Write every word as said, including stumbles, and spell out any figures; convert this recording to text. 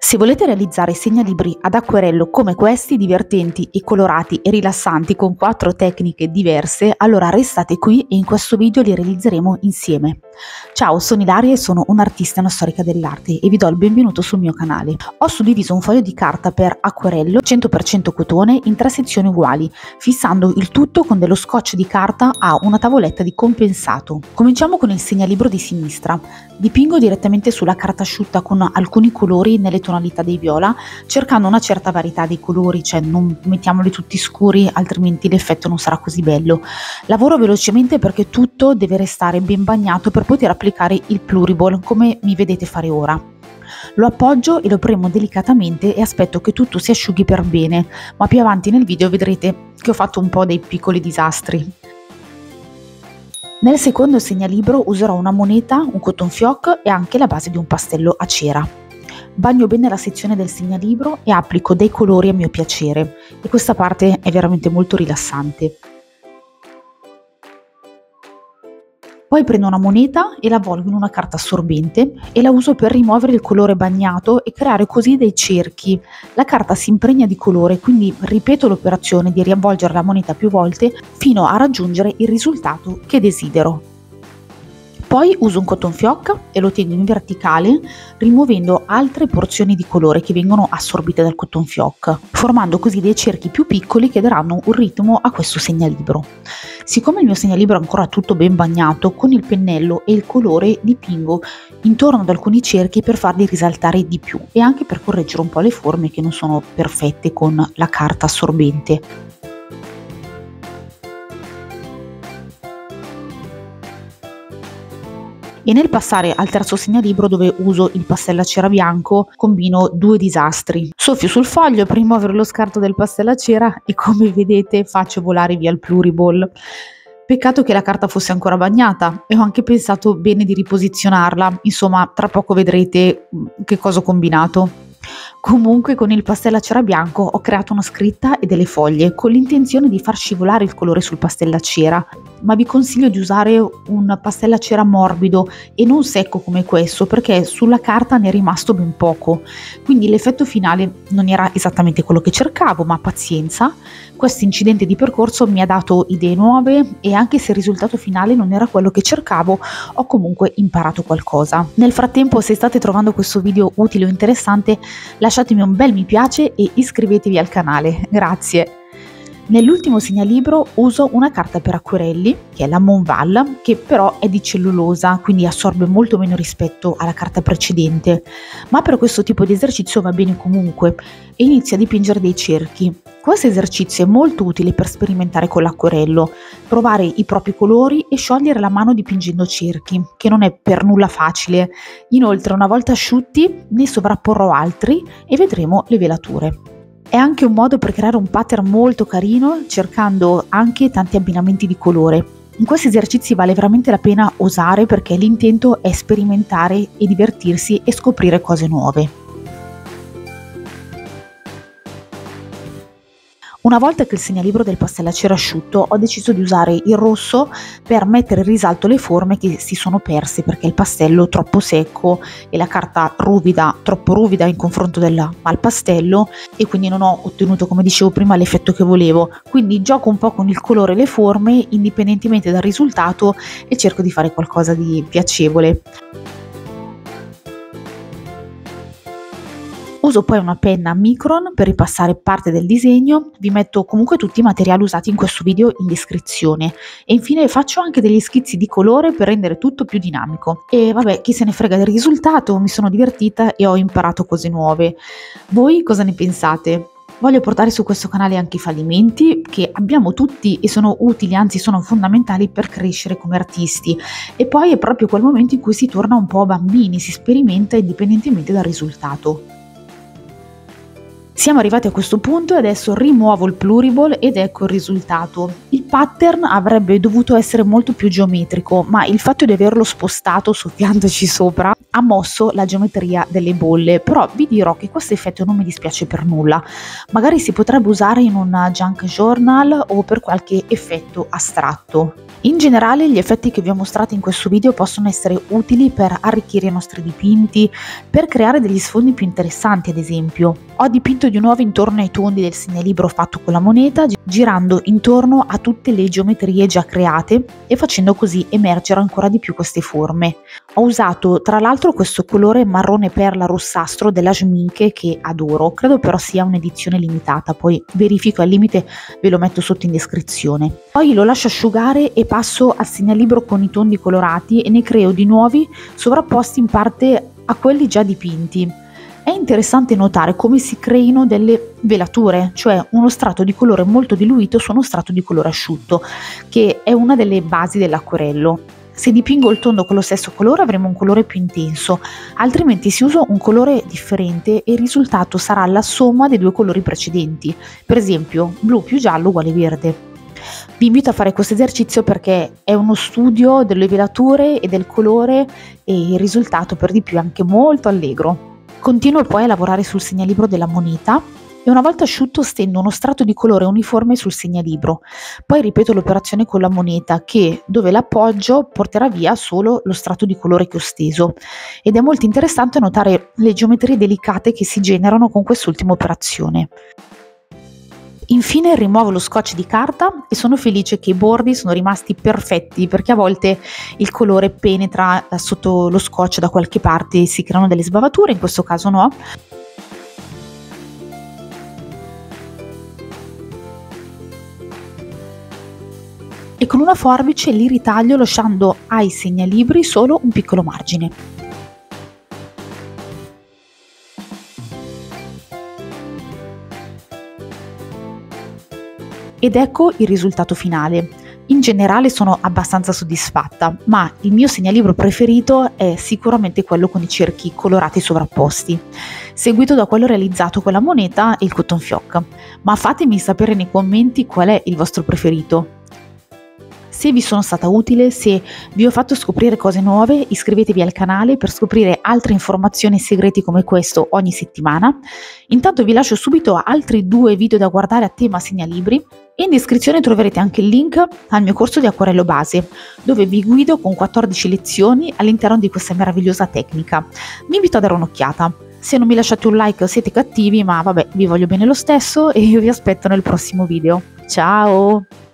Se volete realizzare segnalibri ad acquerello come questi, divertenti e colorati e rilassanti con quattro tecniche diverse, allora restate qui e in questo video li realizzeremo insieme. Ciao, sono Ilaria e sono un'artista e una storica dell'arte e vi do il benvenuto sul mio canale. Ho suddiviso un foglio di carta per acquerello cento per cento cotone in tre sezioni uguali, fissando il tutto con dello scotch di carta a una tavoletta di compensato. Cominciamo con il segnalibro di sinistra. Dipingo direttamente sulla carta asciutta con alcuni colori nelle tonalità dei viola, cercando una certa varietà dei colori, cioè non mettiamoli tutti scuri, altrimenti l'effetto non sarà così bello. Lavoro velocemente perché tutto deve restare ben bagnato per poter applicare il pluriball, come mi vedete fare ora. Lo appoggio e lo premo delicatamente e aspetto che tutto si asciughi per bene, ma più avanti nel video vedrete che ho fatto un po' dei piccoli disastri. Nel secondo segnalibro userò una moneta, un cotton fioc e anche la base di un pastello a cera. Bagno bene la sezione del segnalibro e applico dei colori a mio piacere, e questa parte è veramente molto rilassante. Poi prendo una moneta e la avvolgo in una carta assorbente e la uso per rimuovere il colore bagnato e creare così dei cerchi. La carta si impregna di colore, quindi ripeto l'operazione di riavvolgere la moneta più volte fino a raggiungere il risultato che desidero. Poi uso un cotton fioc e lo tengo in verticale, rimuovendo altre porzioni di colore che vengono assorbite dal cotton fioc, formando così dei cerchi più piccoli che daranno un ritmo a questo segnalibro. Siccome il mio segnalibro è ancora tutto ben bagnato, con il pennello e il colore dipingo intorno ad alcuni cerchi per farli risaltare di più e anche per correggere un po' le forme che non sono perfette con la carta assorbente. E nel passare al terzo segnalibro, dove uso il pastello a cera bianco, combino due disastri. Soffio sul foglio per rimuovere lo scarto del pastello a cera e, come vedete, faccio volare via il pluriball. Peccato che la carta fosse ancora bagnata e ho anche pensato bene di riposizionarla, insomma tra poco vedrete che cosa ho combinato. Comunque con il pastello a cera bianco ho creato una scritta e delle foglie con l'intenzione di far scivolare il colore sul pastello a cera, ma vi consiglio di usare un pastello a cera morbido e non secco come questo, perché sulla carta ne è rimasto ben poco, quindi l'effetto finale non era esattamente quello che cercavo, ma pazienza. Questo incidente di percorso mi ha dato idee nuove e anche se il risultato finale non era quello che cercavo, ho comunque imparato qualcosa. Nel frattempo, se state trovando questo video utile o interessante, lasciatemi un bel mi piace e iscrivetevi al canale, grazie! Nell'ultimo segnalibro uso una carta per acquerelli, che è la Monval, che però è di cellulosa, quindi assorbe molto meno rispetto alla carta precedente, ma per questo tipo di esercizio va bene comunque, e inizio a dipingere dei cerchi. Questo esercizio è molto utile per sperimentare con l'acquerello, provare i propri colori e sciogliere la mano dipingendo cerchi, che non è per nulla facile. Inoltre, una volta asciutti, ne sovrapporrò altri e vedremo le velature. È anche un modo per creare un pattern molto carino, cercando anche tanti abbinamenti di colore. In questi esercizi vale veramente la pena osare perché l'intento è sperimentare e divertirsi e scoprire cose nuove. Una volta che il segnalibro del pastello a cera è asciutto, ho deciso di usare il rosso per mettere in risalto le forme che si sono perse perché il pastello è troppo secco e la carta ruvida, troppo ruvida in confronto del, al pastello, e quindi non ho ottenuto, come dicevo prima, l'effetto che volevo. Quindi gioco un po' con il colore e le forme indipendentemente dal risultato e cerco di fare qualcosa di piacevole. Uso poi una penna Micron per ripassare parte del disegno, vi metto comunque tutti i materiali usati in questo video in descrizione e infine faccio anche degli schizzi di colore per rendere tutto più dinamico. E vabbè, chi se ne frega del risultato, mi sono divertita e ho imparato cose nuove. Voi cosa ne pensate? Voglio portare su questo canale anche i fallimenti che abbiamo tutti e sono utili, anzi sono fondamentali per crescere come artisti, e poi è proprio quel momento in cui si torna un po' bambini, si sperimenta indipendentemente dal risultato. Siamo arrivati a questo punto e adesso rimuovo il pluriball ed ecco il risultato. Il pattern avrebbe dovuto essere molto più geometrico, ma il fatto di averlo spostato soffiandoci sopra ha mosso la geometria delle bolle, però vi dirò che questo effetto non mi dispiace per nulla. Magari si potrebbe usare in un junk journal o per qualche effetto astratto. In generale gli effetti che vi ho mostrato in questo video possono essere utili per arricchire i nostri dipinti, per creare degli sfondi più interessanti ad esempio. Ho dipinto di nuovo intorno ai tondi del segnalibro fatto con la moneta, girando intorno a tutte le geometrie già create e facendo così emergere ancora di più queste forme. Ho usato tra l'altro questo colore marrone perla rossastro della Schmincke che adoro, credo però sia un'edizione limitata, poi verifico al limite, ve lo metto sotto in descrizione. Poi lo lascio asciugare e passo al segnalibro con i tondi colorati e ne creo di nuovi sovrapposti in parte a quelli già dipinti. È interessante notare come si creino delle velature, cioè uno strato di colore molto diluito su uno strato di colore asciutto, che è una delle basi dell'acquerello. Se dipingo il tondo con lo stesso colore avremo un colore più intenso, altrimenti se uso un colore differente il risultato sarà la somma dei due colori precedenti, per esempio blu più giallo uguale verde. Vi invito a fare questo esercizio perché è uno studio delle velature e del colore e il risultato per di più è anche molto allegro. Continuo poi a lavorare sul segnalibro della moneta e una volta asciutto stendo uno strato di colore uniforme sul segnalibro, poi ripeto l'operazione con la moneta che dove l'appoggio porterà via solo lo strato di colore che ho steso ed è molto interessante notare le geometrie delicate che si generano con quest'ultima operazione. Infine rimuovo lo scotch di carta e sono felice che i bordi sono rimasti perfetti perché a volte il colore penetra sotto lo scotch da qualche parte e si creano delle sbavature, in questo caso no. E con una forbice li ritaglio lasciando ai segnalibri solo un piccolo margine. Ed ecco il risultato finale. In generale sono abbastanza soddisfatta, ma il mio segnalibro preferito è sicuramente quello con i cerchi colorati sovrapposti, seguito da quello realizzato con la moneta e il cotton fioc. Ma fatemi sapere nei commenti qual è il vostro preferito. Se vi sono stata utile, se vi ho fatto scoprire cose nuove, iscrivetevi al canale per scoprire altre informazioni e segreti come questo ogni settimana. Intanto vi lascio subito altri due video da guardare a tema segnalibri e in descrizione troverete anche il link al mio corso di acquarello base, dove vi guido con quattordici lezioni all'interno di questa meravigliosa tecnica. Vi invito a dare un'occhiata. Se non mi lasciate un like siete cattivi, ma vabbè, vi voglio bene lo stesso e io vi aspetto nel prossimo video. Ciao!